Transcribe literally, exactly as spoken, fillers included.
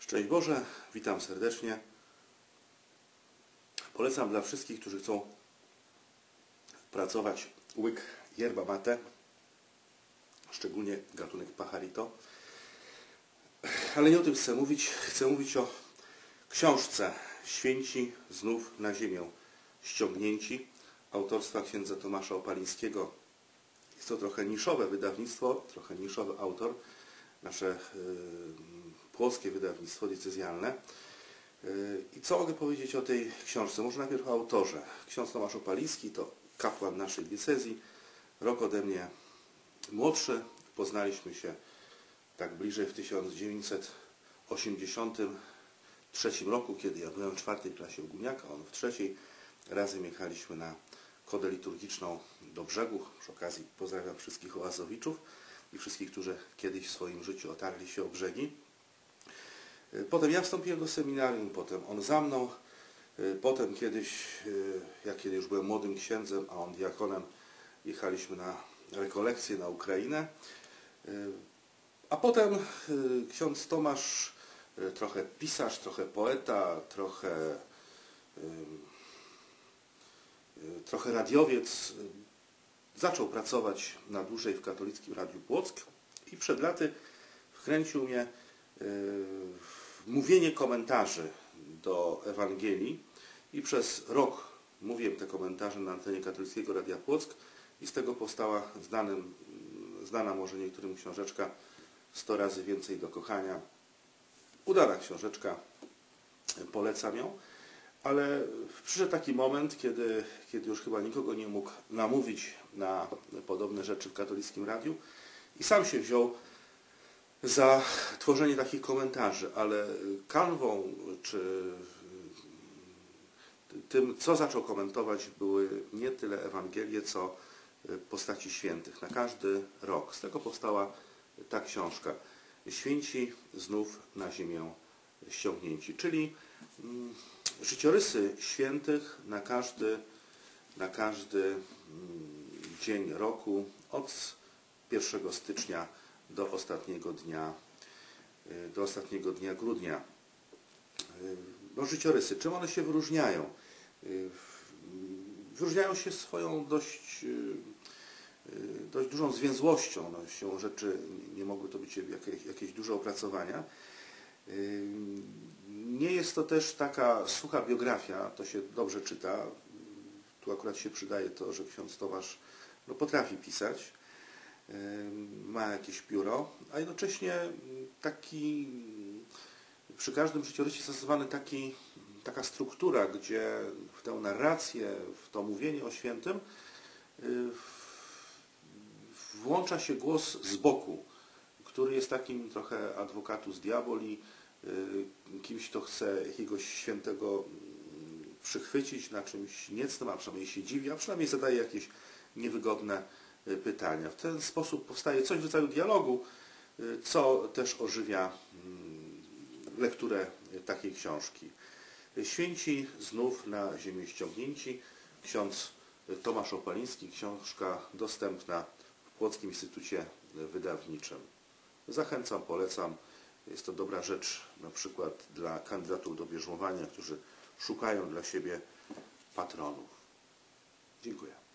Szczęść Boże, witam serdecznie. Polecam dla wszystkich, którzy chcą pracować łyk yerba mate, szczególnie gatunek Pajarito. Ale nie o tym chcę mówić. Chcę mówić o książce Święci znów na ziemię ściągnięci autorstwa księdza Tomasza Opalińskiego. Jest to trochę niszowe wydawnictwo, trochę niszowy autor, nasze yy, płockie wydawnictwo diecezjalne. Yy, I co mogę powiedzieć o tej książce? Może najpierw o autorze. Ksiądz Tomasz Opaliński to kapłan naszej diecezji, rok ode mnie młodszy. Poznaliśmy się tak bliżej w tysiąc dziewięćset osiemdziesiątym trzecim roku, kiedy ja byłem w czwartej klasie ogólniaka, on w trzeciej. Razem jechaliśmy na kodę liturgiczną do Brzegu. Przy okazji pozdrawiam wszystkich oazowiczów i wszystkich, którzy kiedyś w swoim życiu otarli się o brzegi. Potem ja wstąpiłem do seminarium, potem on za mną. Potem kiedyś, jak kiedy już byłem młodym księdzem, a on diakonem, jechaliśmy na rekolekcję na Ukrainę. A potem ksiądz Tomasz, trochę pisarz, trochę poeta, trochę, trochę radiowiec, zaczął pracować na dłużej w Katolickim Radiu Płock i przed laty wkręcił mnie w mówienie komentarzy do Ewangelii i przez rok mówiłem te komentarze na antenie Katolickiego Radia Płock i z tego powstała znanym, znana może niektórym książeczka sto razy więcej do kochania. Udana książeczka, polecam ją, ale przyszedł taki moment, kiedy, kiedy już chyba nikogo nie mógł namówić na podobne rzeczy w Katolickim Radiu i sam się wziął za tworzenie takich komentarzy, ale kanwą czy tym, co zaczął komentować, były nie tyle Ewangelie, co postaci świętych na każdy rok. Z tego powstała ta książka. Święci znów na ziemię ściągnięci, czyli mm, życiorysy świętych na każdy, na każdy mm, dzień roku od pierwszego stycznia do ostatniego dnia, do ostatniego dnia grudnia. No, życiorysy. Czym one się wyróżniają? Wyróżniają się swoją dość, dość dużą zwięzłością. No, siłą rzeczy nie mogły to być jakieś, jakieś duże opracowania. Nie jest to też taka sucha biografia, to się dobrze czyta. Tu akurat się przydaje to, że ksiądz Tomasz no, potrafi pisać, ma jakieś pióro, a jednocześnie taki, przy każdym życiorysie stosowany taki, taka struktura, gdzie w tę narrację, w to mówienie o świętym włącza się głos z boku, który jest takim trochę advocatus diaboli, kimś, kto chce jakiegoś świętego przychwycić na czymś niecnym, a przynajmniej się dziwi, a przynajmniej zadaje jakieś niewygodne pytania. W ten sposób powstaje coś w rodzaju dialogu, co też ożywia lekturę takiej książki. Święci znów na ziemię ściągnięci. Ksiądz Tomasz Opaliński. Książka dostępna w Płockim Instytucie Wydawniczym. Zachęcam, polecam. Jest to dobra rzecz na przykład dla kandydatów do bierzmowania, którzy szukają dla siebie patronów. Dziękuję.